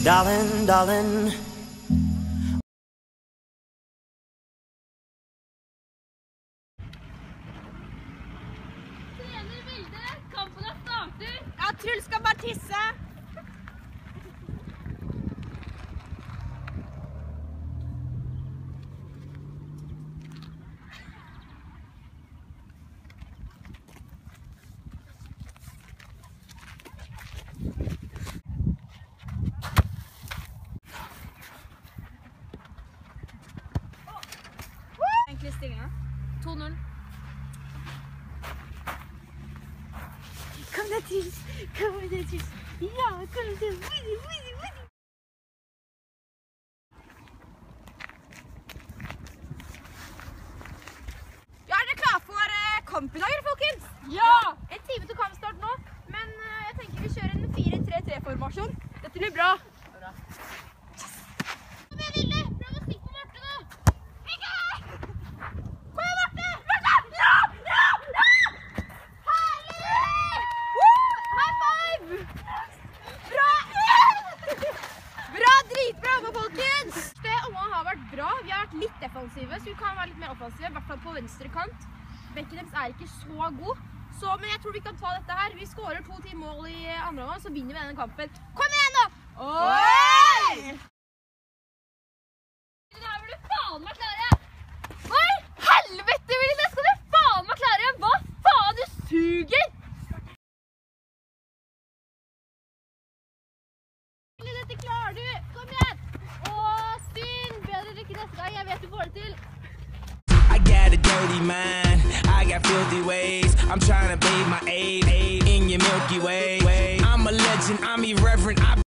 Darling, darling. Trener Vilde, kampen starter. Ja, Truls skal bare tisse. Egentlig stillingen. 2-0. Kom deg til. Kom deg til. Ja, kom deg til. Ja, er dere klare for kamp i dag, folkens? Ja! En time til kampstart nå, men jeg tenker vi kjører en 4-3-3-formasjon. Dette blir bra. Kom igjen, Vilde. Prøv å stikke på Marte nå. Kom igjen, Marte! Marte! Ja! Ja! Ja! Herlig! High five! Bra! Bra, dritbra, folkens! Det har vært bra. Vi har vært litt defensive, så vi kan være litt mer offensive, i hvert fall på venstre kant. Bekken deres er ikke så god, men jeg tror vi kan ta dette her. Vi skårer 2-10 mål i andre omgang, så vinner vi denne kampen. Kom igjen da! Oi! Det her vil du faen meg klare! Oi, helvete, Vilde, det skal du faen meg klare! Hva faen, du suger! Vilde, dette klarer du! Kom igjen! Åh, synd! Bedre lykke neste gang, jeg vet du får det til. I got a dirty mind, I got filthy ways. I'm trying to bathe my aid in your Milky Way. I'm a legend, I'm irreverent.